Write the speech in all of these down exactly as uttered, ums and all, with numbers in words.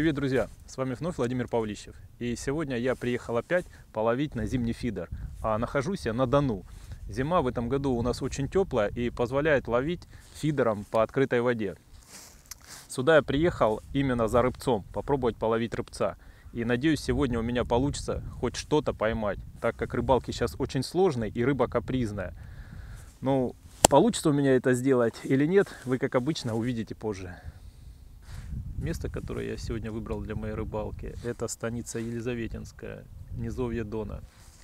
Привет, друзья! С вами вновь Владимир Павлищев. И сегодня я приехал опять половить на зимний фидер. А нахожусь я на Дону. Зима в этом году у нас очень теплая и позволяет ловить фидером по открытой воде. Сюда я приехал именно за рыбцом, попробовать половить рыбца. И надеюсь, сегодня у меня получится хоть что-то поймать, так как рыбалки сейчас очень сложные и рыба капризная. Ну, получится у меня это сделать или нет, вы, как обычно, увидите позже. Место, которое я сегодня выбрал для моей рыбалки, это станица Елизаветинская, низовье Дона.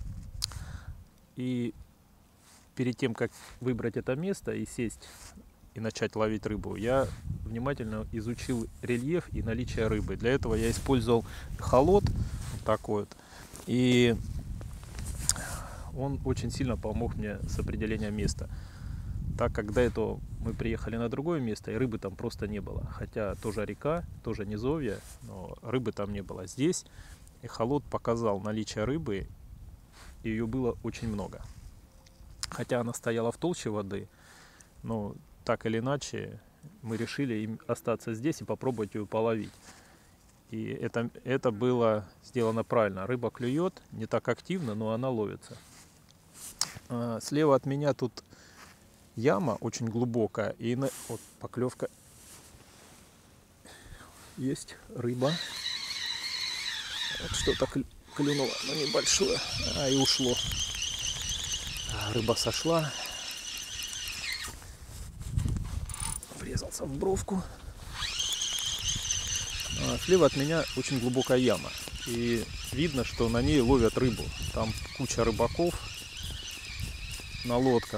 И перед тем, как выбрать это место и сесть и начать ловить рыбу, я внимательно изучил рельеф и наличие рыбы. Для этого я использовал холод, вот такой вот, и он очень сильно помог мне с определением места. Так как до этого мы приехали на другое место, и рыбы там просто не было. Хотя тоже река, тоже низовье, но рыбы там не было. Здесь эхолот показал наличие рыбы, и ее было очень много. Хотя она стояла в толще воды, но так или иначе мы решили им остаться здесь и попробовать ее половить. И это, это было сделано правильно. Рыба клюет, не так активно, но она ловится. А слева от меня тут яма очень глубокая, и на... вот поклевка, есть рыба, вот что-то клюнуло, но небольшое, а и ушло. А, рыба сошла, врезался в бровку. А слева от меня очень глубокая яма, и видно, что на ней ловят рыбу. Там куча рыбаков на лодках.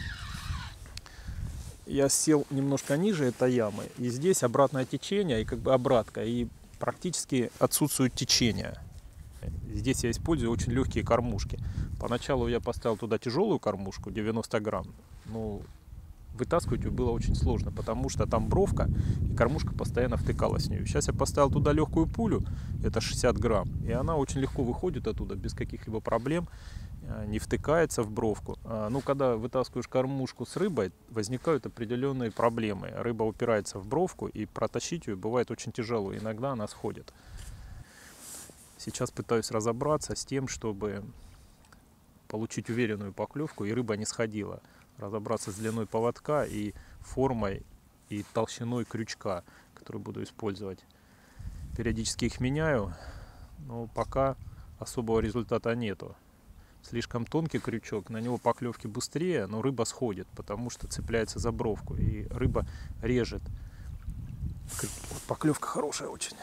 Я сел немножко ниже этой ямы, и здесь обратное течение, и как бы обратка, и практически отсутствует течение. Здесь я использую очень легкие кормушки. Поначалу я поставил туда тяжелую кормушку, девяносто грамм, но вытаскивать ее было очень сложно, потому что там бровка, и кормушка постоянно втыкалась в нее. Сейчас я поставил туда легкую пулю, это шестьдесят грамм, и она очень легко выходит оттуда, без каких-либо проблем, не втыкается в бровку. Ну, когда вытаскиваешь кормушку с рыбой, возникают определенные проблемы. Рыба упирается в бровку, и протащить ее бывает очень тяжело. Иногда она сходит. Сейчас пытаюсь разобраться с тем, чтобы получить уверенную поклевку, и рыба не сходила. Разобраться с длиной поводка и формой и толщиной крючка, который буду использовать. Периодически их меняю, но пока особого результата нету. Слишком тонкий крючок, на него поклевки быстрее, но рыба сходит, потому что цепляется за бровку, и рыба режет. Поклевка хорошая очень.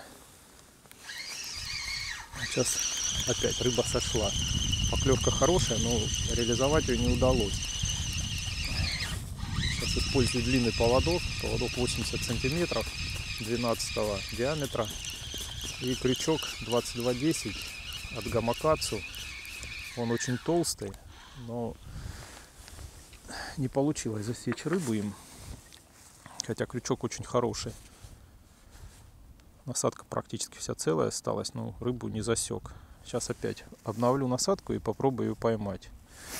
Сейчас опять рыба сошла. Поклевка хорошая, но реализовать ее не удалось. Сейчас использую длинный поводок, поводок восемьдесят сантиметров, двенадцатого диаметра, и крючок двадцать два десять от Гамакацу. Он очень толстый, но не получилось засечь рыбу им, хотя крючок очень хороший. Насадка практически вся целая осталась, но рыбу не засек. Сейчас опять обновлю насадку и попробую ее поймать.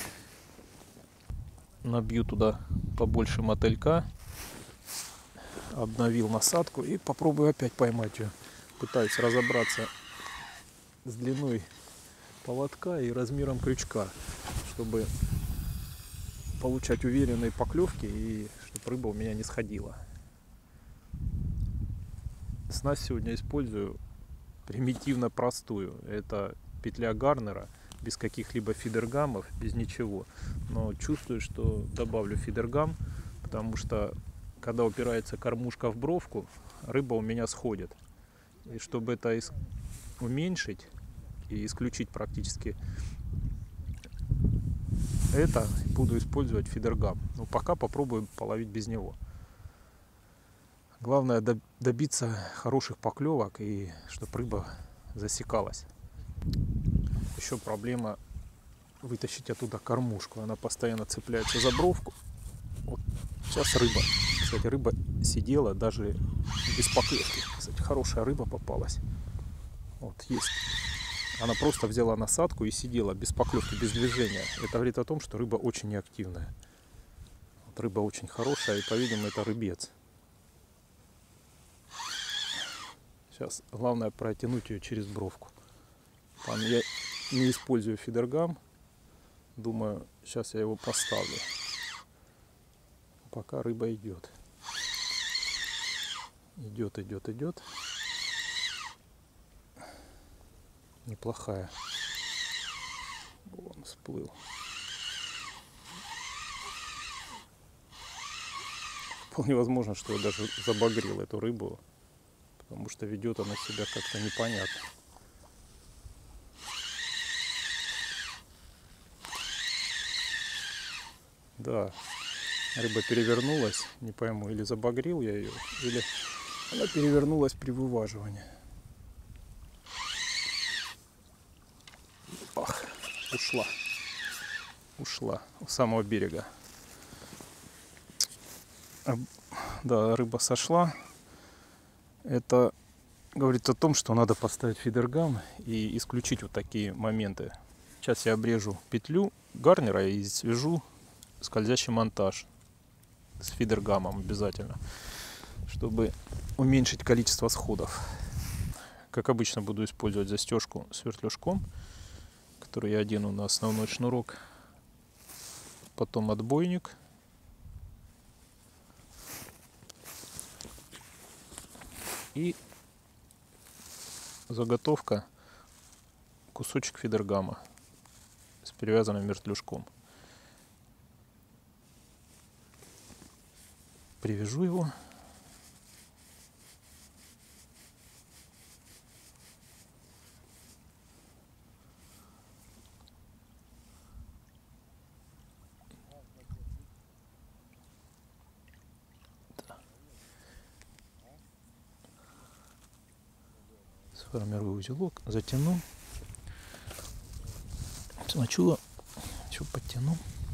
Набью туда побольше мотылька, обновил насадку и попробую опять поймать ее. Пытаюсь разобраться с длиной поводка и размером крючка, чтобы получать уверенные поклевки и чтобы рыба у меня не сходила. Снасть сегодня использую примитивно простую. Это петля Гарнера, без каких-либо фидергамов, без ничего. Но чувствую, что добавлю фидергам, потому что когда упирается кормушка в бровку, рыба у меня сходит. И чтобы это уменьшить и исключить практически это, буду использовать фидергам. Но пока попробую половить без него. Главное добиться хороших поклевок и чтобы рыба засекалась. Еще проблема вытащить оттуда кормушку. Она постоянно цепляется за бровку. Вот сейчас рыба. Кстати, рыба сидела даже без поклевки. Кстати, хорошая рыба попалась. Вот есть. Она просто взяла насадку и сидела без поклевки, без движения. Это говорит о том, что рыба очень неактивная. Вот рыба очень хорошая, и, по-видимому, это рыбец. Сейчас главное протянуть ее через бровку. Там я не использую фидергам. Думаю, сейчас я его поставлю. Пока рыба идет. Идет, идет, идет. Неплохая. Он всплыл. Вполне возможно, что я даже забагрил эту рыбу, потому что ведет она себя как-то непонятно. Да, рыба перевернулась, не пойму, или забагрил я ее, или она перевернулась при вываживании. Ах, ушла, ушла у самого берега. Да, рыба сошла. Это говорит о том, что надо поставить фидергам и исключить вот такие моменты. Сейчас я обрежу петлю гарнера и свяжу скользящий монтаж с фидергамом обязательно, чтобы уменьшить количество сходов. Как обычно, буду использовать застежку с вертлюжком, который я одену на основной шнурок, потом отбойник, и заготовка кусочек фидергама с перевязанным вертлюжком. Привяжу его. Сформирую узелок, затяну. Сначала еще подтяну,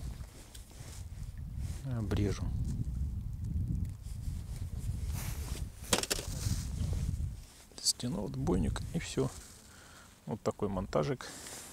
обрежу. Стянул отбойник и все. Вот такой монтажик.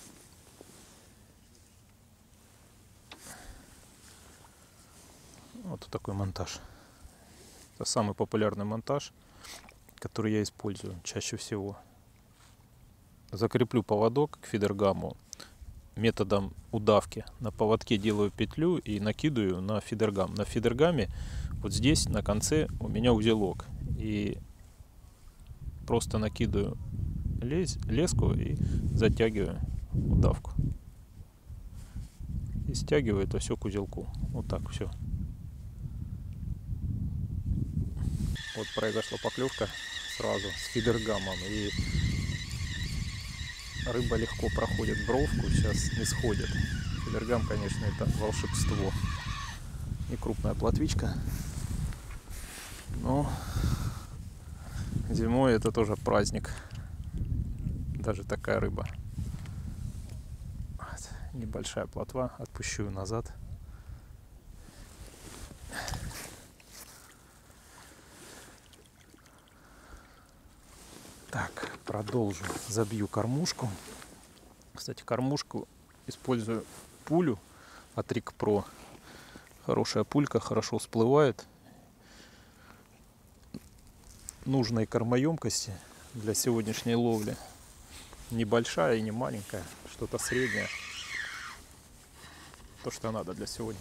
Вот такой монтаж. Это самый популярный монтаж, который я использую чаще всего. Закреплю поводок к фидергаму методом удавки. На поводке делаю петлю и накидываю на фидергам. На фидергаме вот здесь на конце у меня узелок. И просто накидываю лез, леску и затягиваю удавку. И стягиваю это все к узелку. Вот так все. Вот произошла поклевка сразу с фидергамом. И рыба легко проходит бровку, сейчас не сходит. Фидергам, конечно, это волшебство. И крупная плотвичка. Но зимой это тоже праздник. Даже такая рыба. Вот. Небольшая плотва. Отпущу ее назад. Так, продолжу. Забью кормушку. Кстати, кормушку использую пулю от Рик Про. Хорошая пулька, хорошо всплывает. Нужной кормоемкости для сегодняшней ловли. Небольшая и не маленькая, что-то среднее. То, что надо для сегодня.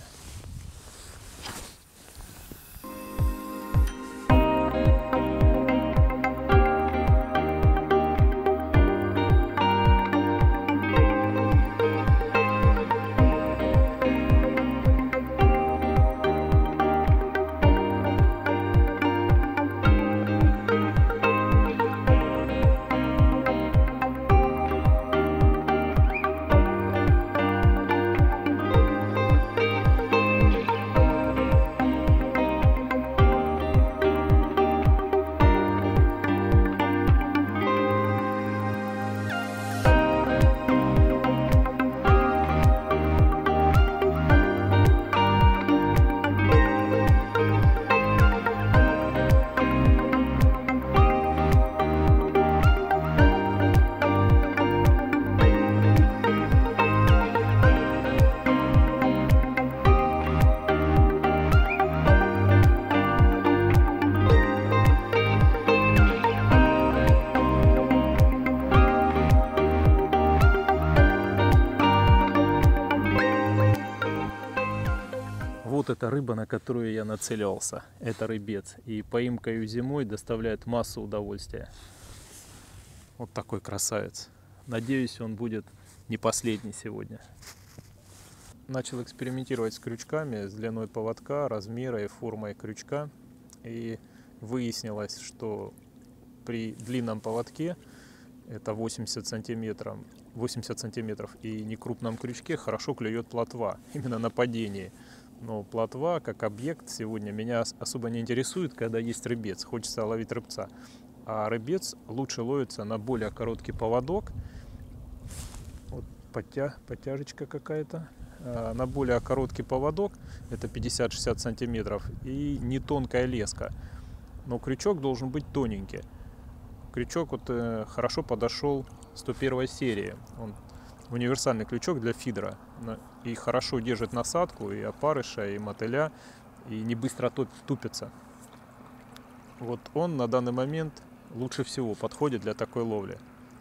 эта рыба, на которую я нацеливался. Это рыбец. И поимка ее зимой доставляет массу удовольствия. Вот такой красавец. Надеюсь, он будет не последний сегодня. Начал экспериментировать с крючками, с длиной поводка, размером и формой крючка. И выяснилось, что при длинном поводке, это восемьдесят сантиметров, восемьдесят сантиметров, и некрупном крючке хорошо клюет плотва, именно на падении. Но плотва как объект сегодня меня особо не интересует, когда есть рыбец, хочется ловить рыбца. А рыбец лучше ловится на более короткий поводок. Вот подтя... подтяжечка какая-то. А на более короткий поводок, это пятьдесят-шестьдесят сантиметров, и не тонкая леска. Но крючок должен быть тоненький. Крючок вот э, хорошо подошел сто первой серии. Он универсальный крючок для фидера. И хорошо держит насадку, и опарыша, и мотыля, и не быстро тупится. Вот он на данный момент лучше всего подходит для такой ловли.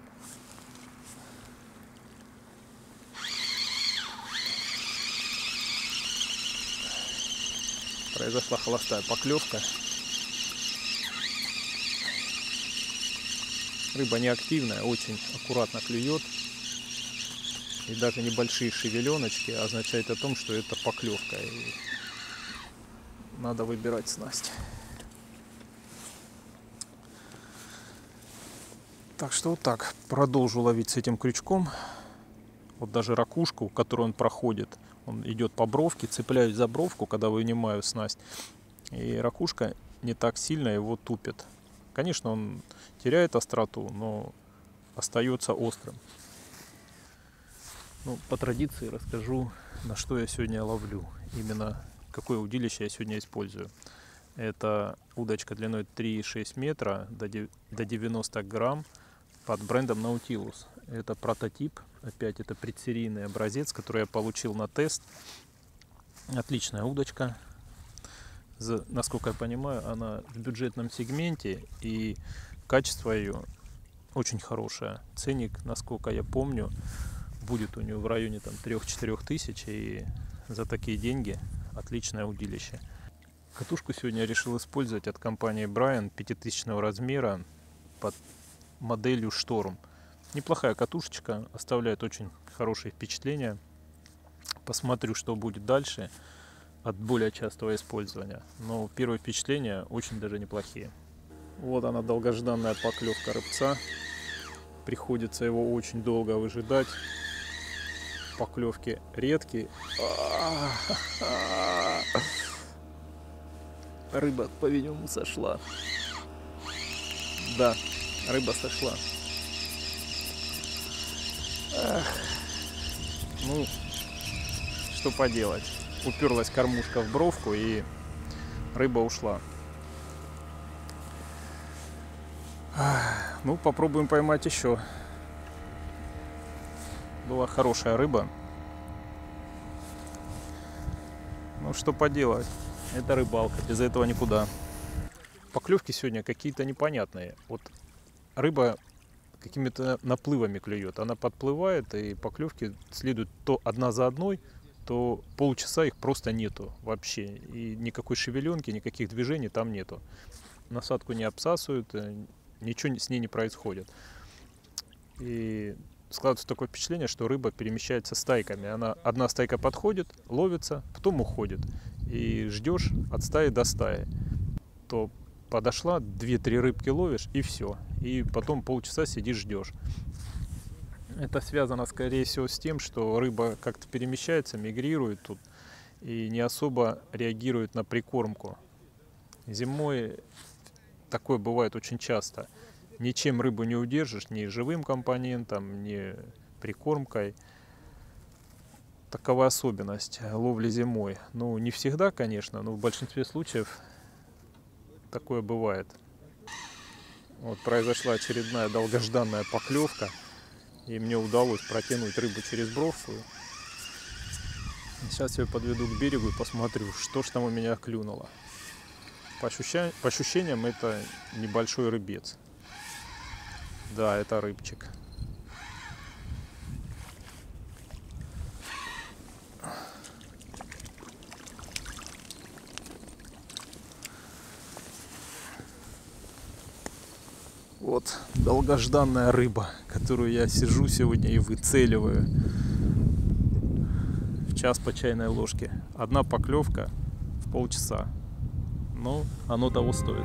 Произошла холостая поклевка. Рыба неактивная, очень аккуратно клюет. И даже небольшие шевеленочки означают о том, что это поклевка. И надо выбирать снасть. Так что вот так. Продолжу ловить с этим крючком. Вот даже ракушку, которую он проходит, он идет по бровке, цепляюсь за бровку, когда вынимаю снасть. И ракушка не так сильно его тупит. Конечно, он теряет остроту, но остается острым. Ну, по традиции расскажу, на что я сегодня ловлю. Именно какое удилище я сегодня использую. Это удочка длиной три и шесть метра до девяноста грамм под брендом Nautilus. Это прототип, опять это предсерийный образец, который я получил на тест. Отличная удочка. За, насколько я понимаю, она в бюджетном сегменте, и качество ее очень хорошее. Ценник, насколько я помню, будет у нее в районе там трёх-четырёх тысяч, и за такие деньги отличное удилище. Катушку сегодня я решил использовать от компании Брайан пятитысячного размера под моделью Шторм. Неплохая катушечка, оставляет очень хорошие впечатления. Посмотрю, что будет дальше от более частого использования. Но первые впечатления очень даже неплохие. Вот она, долгожданная поклевка рыбца. Приходится его очень долго выжидать. Поклевки редкие. Рыба, по-видимому, сошла. Да, рыба сошла. Ах. Ну, что поделать. Уперлась кормушка в бровку, и рыба ушла. Ну, попробуем поймать еще. Была хорошая рыба. Ну, что поделать. Это рыбалка, без этого никуда. Поклевки сегодня какие-то непонятные. Вот рыба какими-то наплывами клюет. Она подплывает, и поклевки следуют то одна за одной, то полчаса их просто нету вообще. И никакой шевеленки, никаких движений там нету. Насадку не обсасывают, ничего с ней не происходит. И складывается такое впечатление, что рыба перемещается стайками. Она, одна стайка подходит, ловится, потом уходит. И ждешь от стаи до стаи. То подошла, две-три рыбки ловишь, и все. И потом полчаса сидишь, ждешь. Это связано, скорее всего, с тем, что рыба как-то перемещается, мигрирует тут и не особо реагирует на прикормку. Зимой такое бывает очень часто. Ничем рыбу не удержишь, ни живым компонентом, ни прикормкой. Такова особенность ловли зимой. Ну, не всегда, конечно, но в большинстве случаев такое бывает. Вот произошла очередная долгожданная поклевка. И мне удалось протянуть рыбу через бровку. Сейчас я подведу к берегу и посмотрю, что ж там у меня клюнуло. По, ощуща... По ощущениям, это небольшой рыбец. Да, это рыбчик. Вот долгожданная рыба, которую я сижу сегодня и выцеливаю в час по чайной ложке. Одна поклевка в полчаса, но оно того стоит.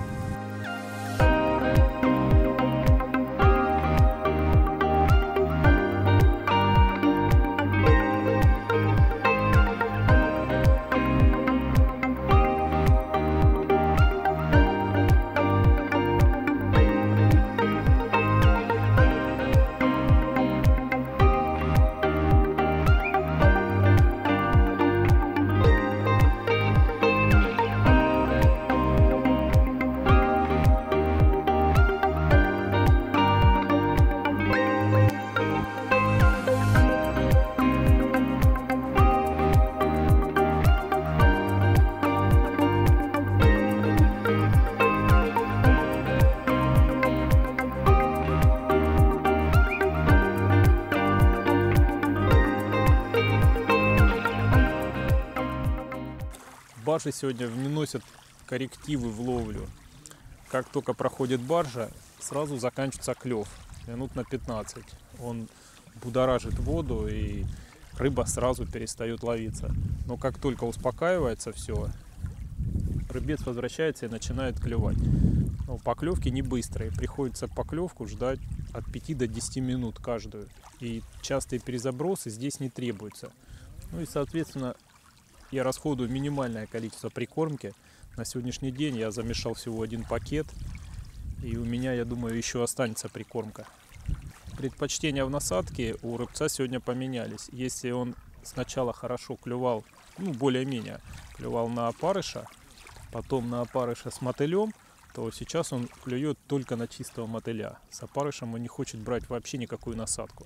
Баржи сегодня вносят коррективы в ловлю. Как только проходит баржа, сразу заканчивается клев. Минут на пятнадцать. Он будоражит воду, и рыба сразу перестает ловиться. Но как только успокаивается все, рыбец возвращается и начинает клевать. Но поклевки не быстрые. Приходится поклевку ждать от пяти до десяти минут каждую. И частые перезабросы здесь не требуются. Ну и соответственно я расходую минимальное количество прикормки. На сегодняшний день я замешал всего один пакет. И у меня, я думаю, еще останется прикормка. Предпочтения в насадке у рыбца сегодня поменялись. Если он сначала хорошо клевал, ну более-менее, клевал на опарыша, потом на опарыша с мотылем, то сейчас он клюет только на чистого мотыля. С опарышем он не хочет брать вообще никакую насадку.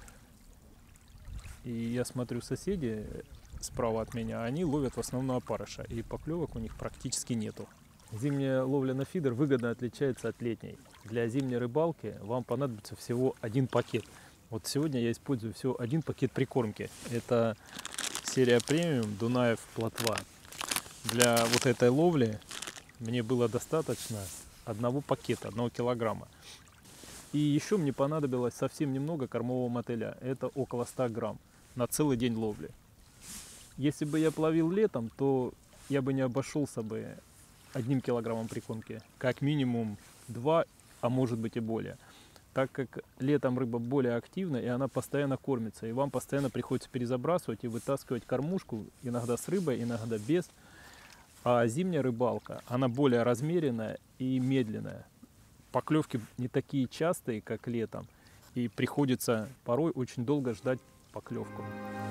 И я смотрю, соседи справа от меня, они ловят в основном опарыша, и поклевок у них практически нету. Зимняя ловля на фидер выгодно отличается от летней. Для зимней рыбалки вам понадобится всего один пакет. Вот сегодня я использую всего один пакет прикормки. Это серия премиум Дунаев плотва. Для вот этой ловли мне было достаточно одного пакета, одного килограмма. И еще мне понадобилось совсем немного кормового мотыля. Это около ста грамм на целый день ловли. Если бы я ловил летом, то я бы не обошелся бы одним килограммом прикормки. Как минимум два, а может быть и более. Так как летом рыба более активна, и она постоянно кормится. И вам постоянно приходится перезабрасывать и вытаскивать кормушку. Иногда с рыбой, иногда без. А зимняя рыбалка, она более размеренная и медленная. Поклевки не такие частые, как летом. И приходится порой очень долго ждать поклевку.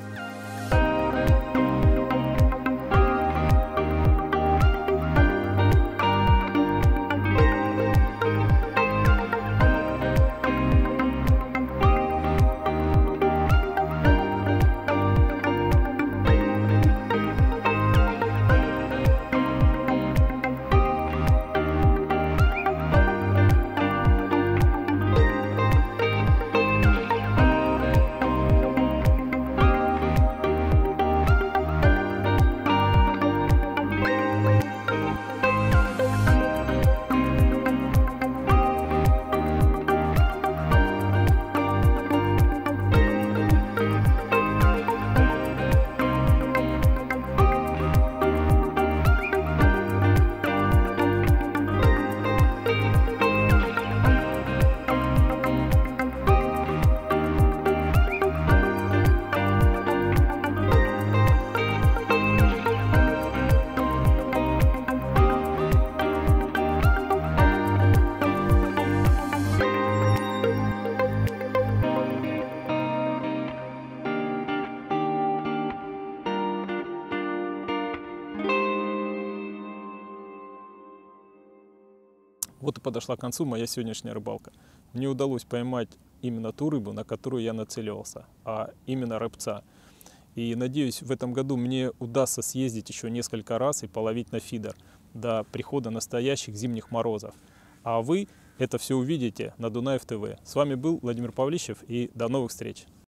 Вот и подошла к концу моя сегодняшняя рыбалка. Мне удалось поймать именно ту рыбу, на которую я нацеливался, а именно рыбца. И надеюсь, в этом году мне удастся съездить еще несколько раз и половить на фидер до прихода настоящих зимних морозов. А вы это все увидите на Дунаев ТВ. С вами был Владимир Павлищев, и до новых встреч!